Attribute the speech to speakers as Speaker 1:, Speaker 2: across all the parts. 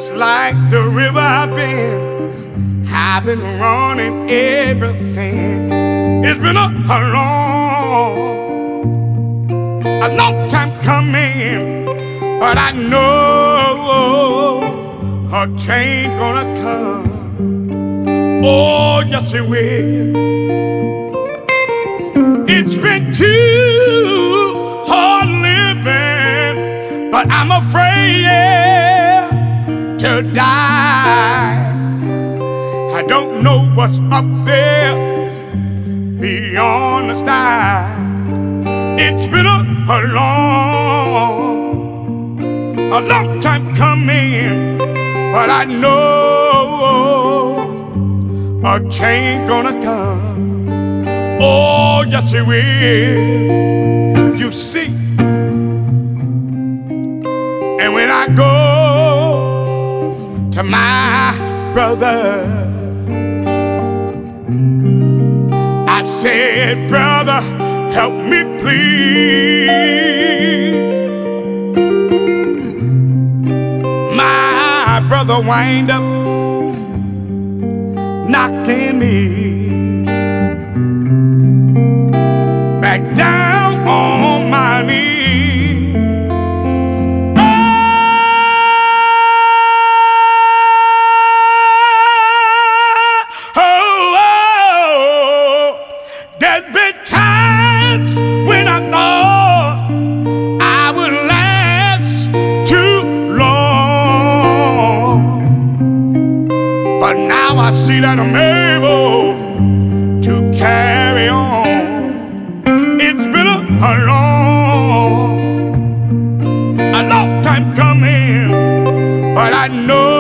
Speaker 1: just like the river I've been running ever since. It's been a long time coming, but I know a change gonna come. Oh, yes it will. It's been too hard living, but I'm afraid to die. I don't know what's up there beyond the sky. It's been a long time coming, but I know a change gonna come. Oh, yes it will. You see, and when I go to my brother, I said, brother, help me please. My brother wind up knocking me back down on my knees. Oh, there's been times when I thought I would last too long, but now I see that I'm able to carry on. It's been a long time coming, but I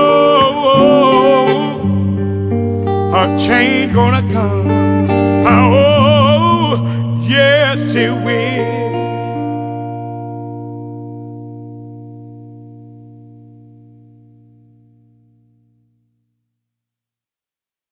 Speaker 1: know a change gonna come. Oh, yes it will.